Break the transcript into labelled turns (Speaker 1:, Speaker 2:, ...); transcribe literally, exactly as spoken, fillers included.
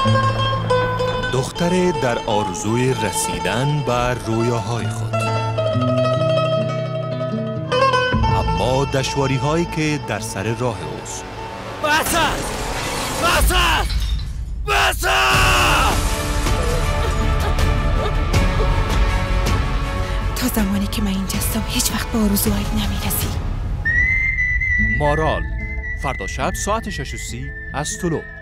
Speaker 1: دختر در آرزوی رسیدن به رویاهای خود، اما دشواری هایی که در سر راه اوست.
Speaker 2: بس است! بس است! بس است!
Speaker 3: تا زمانی که من اینجا هستم هیچ وقت به آرزوهایت نمیرسی.
Speaker 1: مارال، فردا شب ساعت شش و سی از طلوع.